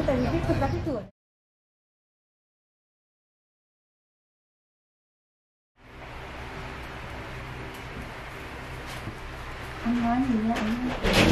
tại vì thực ra cái cửa anh nói gì vậy anh?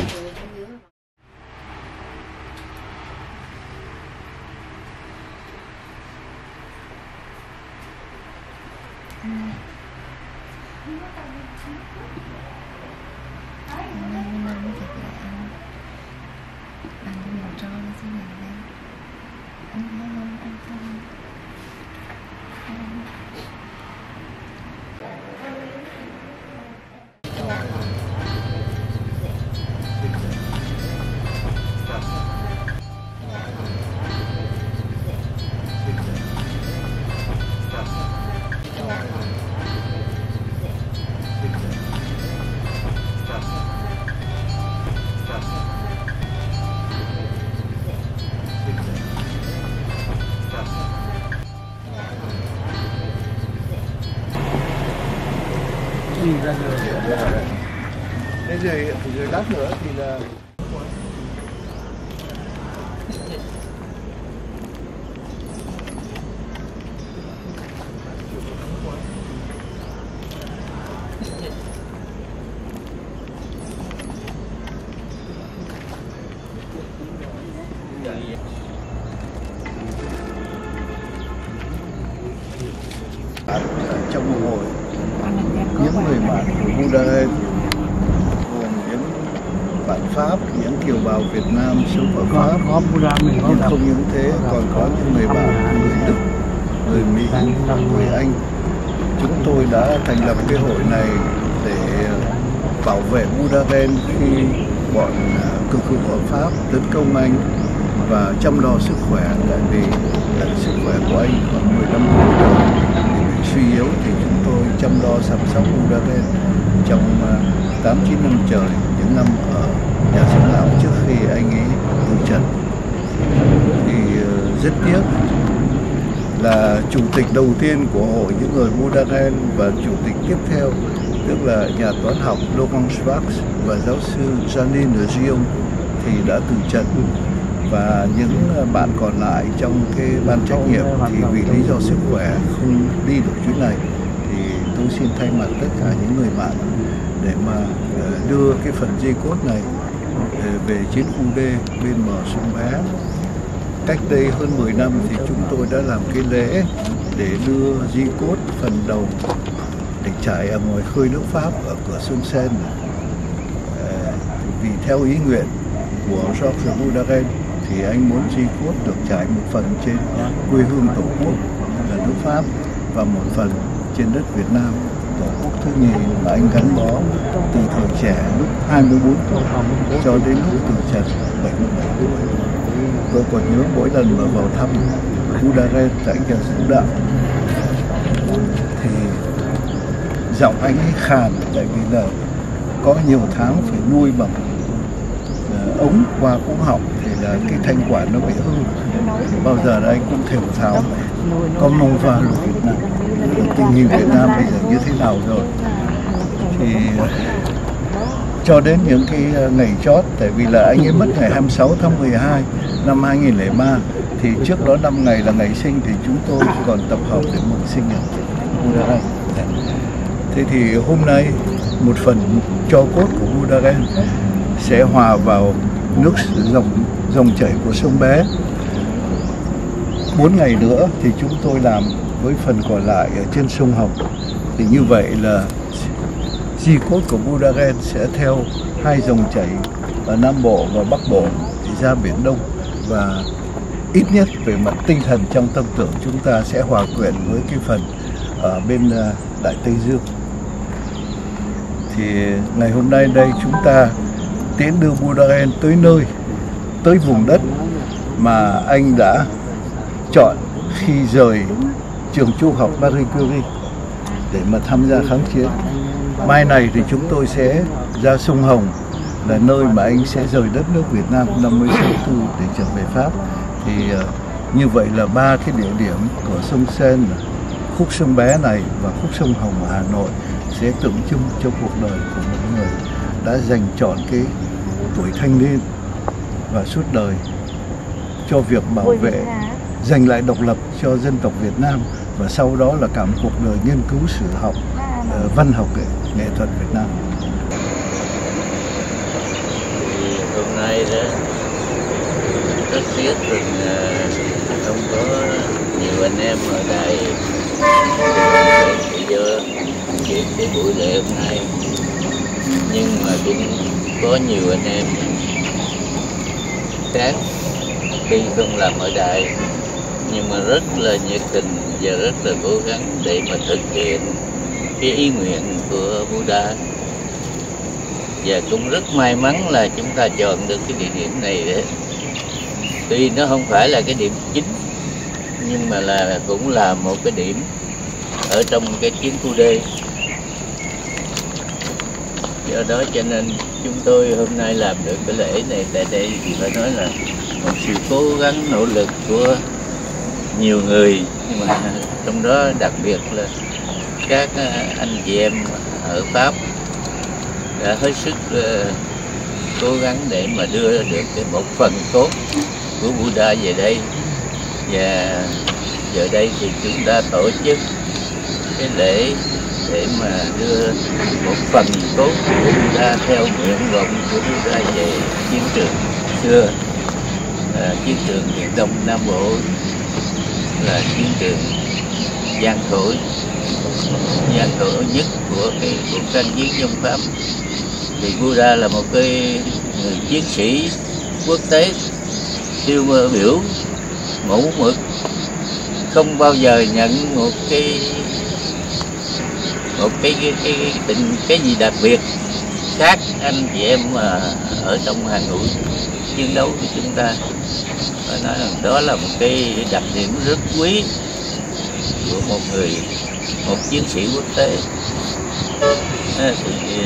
ra đường. Thế rồi lát nữa thì là trong một hồi những người bạn của Buddha gồm những bạn Pháp, những kiều bào Việt Nam sống ở Pháp, nhưng không những thế còn có những người bạn người Đức, người Mỹ, người Anh. Chúng tôi đã thành lập cái hội này để bảo vệ Buddha Ghen khi bọn cực hữu ở Pháp tấn công anh và chăm lo sức khỏe, tại vì sức khỏe của anh còn 15 tuổi rồi suy yếu, thì chúng tôi chăm lo chăm sóc Buddha Ghen trong 8-9 năm trời, những năm ở nhà dưỡng lão trước khi anh ấy từ trần. Thì rất tiếc là chủ tịch đầu tiên của hội những người Buddha Ghen và chủ tịch tiếp theo tức là nhà toán học Logan Schwartz và giáo sư Janine Rion thì đã từ trần, và những bạn còn lại trong cái ban trách nhiệm thì vì lý do sức khỏe không đi được chuyến này. Thì tôi xin thay mặt tất cả những người bạn để mà đưa cái phần di cốt này về chiến khu D bên bờ sông Bé. Cách đây hơn 10 năm thì chúng tôi đã làm cái lễ để đưa di cốt phần đầu để trải ở ngoài khơi nước Pháp ở cửa sông Seine. Vì theo ý nguyện của Georges Buddha Ghen thì anh muốn di cốt được trải một phần trên quê hương tổ quốc là nước Pháp và một phần trên đất Việt Nam, tổ quốc thứ nhì mà anh gắn bó từ thời trẻ lúc 24 tuổi cho đến lúc từ trần 77 tuổi. Tôi còn nhớ mỗi lần mà vào thăm Buddha Ghen tại nhà dưỡng đạo thì giọng anh ấy khàn, tại vì là có nhiều tháng phải nuôi bằng ống qua cuống họng thì là cái thanh quản nó bị hư. Bao giờ là anh cũng thều thào con mông vào Việt Nam, tình hình Việt Nam bây giờ như thế nào rồi. Thì cho đến những cái ngày chót, tại vì là anh ấy mất ngày 26 tháng 12 năm 2003, thì trước đó 5 ngày là ngày sinh thì chúng tôi còn tập hợp để mừng sinh nhật Buddha Ghen. Thế thì hôm nay một phần tro cốt của Buddha Ghen sẽ hòa vào nước dòng chảy của sông Bé. 4 ngày nữa thì chúng tôi làm với phần còn lại ở trên sông Hồng. Thì như vậy là di cốt của Buddha Ghen sẽ theo hai dòng chảy ở Nam Bộ và Bắc Bộ thì ra Biển Đông, và ít nhất về mặt tinh thần trong tâm tưởng chúng ta sẽ hòa quyện với cái phần ở bên Đại Tây Dương. Thì ngày hôm nay đây chúng ta tiến đưa Buddha Ghen tới vùng đất mà anh đã chọn khi rời trường trung học Marie Curie để mà tham gia kháng chiến. Mai này thì chúng tôi sẽ ra sông Hồng, là nơi mà anh sẽ rời đất nước Việt Nam năm 1964 để trở về Pháp. Thì như vậy là 3 cái địa điểm của sông Seine, khúc sông Bé này và khúc sông Hồng ở Hà Nội sẽ tượng trưng cho cuộc đời của một người đã dành trọn cái tuổi thanh niên và suốt đời cho việc bảo vệ, giành lại độc lập cho dân tộc Việt Nam, và sau đó là cả một cuộc đời nghiên cứu sử học, văn học, nghệ thuật Việt Nam. Thì hôm nay đó rất tiếc rằng không có nhiều anh em ở đây do cái buổi lễ hôm nay, nhưng mà cũng có nhiều anh em khác khi không làm ở đây nhưng mà rất là nhiệt tình và rất là cố gắng để mà thực hiện cái ý nguyện của Buddha. Và cũng rất may mắn là chúng ta chọn được cái địa điểm này đấy. Tuy nó không phải là cái điểm chính nhưng mà cũng là một cái điểm ở trong cái chiến khu D. Do đó cho nên chúng tôi hôm nay làm được cái lễ này tại đây thì phải nói là một sự cố gắng nỗ lực của nhiều người, nhưng mà trong đó đặc biệt là các anh chị em ở Pháp đã hết sức cố gắng để mà đưa được một phần tốt của Buddha về đây. Và giờ đây thì chúng ta tổ chức cái lễ để mà đưa một phần tốt của Buddha theo nguyện vọng của Buddha về chiến trường xưa, chiến trường miền Đông Nam Bộ, là chiến trường gian khổ nhất của cái cuộc tranh chiến chống Pháp. Thì Buddha là một cái người chiến sĩ quốc tế tiêu biểu, mẫu mực, không bao giờ nhận một cái gì đặc biệt khác anh chị em mà ở trong hàng ngũ chiến đấu của chúng ta. Phải nói rằng đó là một cái đặc điểm rất quý của một chiến sĩ quốc tế. Thì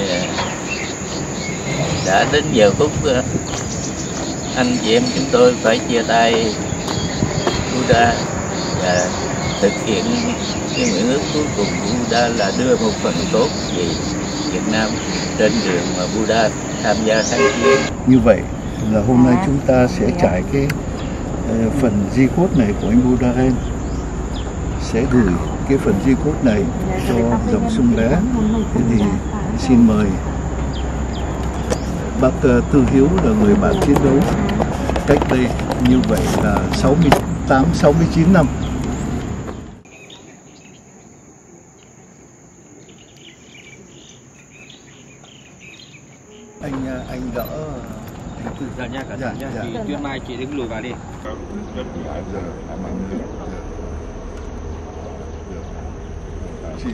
đã đến giờ phút anh chị em chúng tôi phải chia tay Buddha và thực hiện cái nguyện ước cuối cùng của Buddha là đưa một phần tốt về Việt Nam trên đường mà Buddha tham gia kháng chiến. Như vậy là hôm nay chúng ta sẽ trải cái phần di cốt này của anh Buddha Ren, sẽ gửi cái phần di cốt này cho dòng sông Bé. Thế thì xin mời bác Tư Hiếu là người bạn chiến đấu cách đây như vậy là 68-69 năm. Anh đỡ. Dạ nha, cả dạ, nha. Thì Tuyên Mai chị đứng lùi vào đi. Chị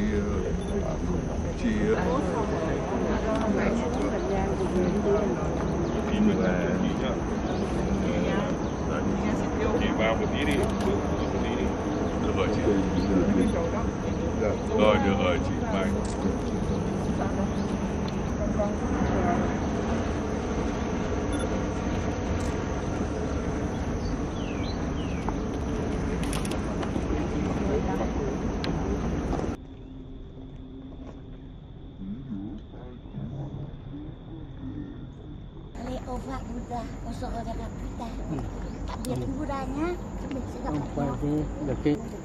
vào một tí đi, được rồi chị. Rồi được rồi chị Mai. Ova Buddha, Osoka Buddha. Tạm biệt Buddha nhé. Chúng mình sẽ gặp lại nhau.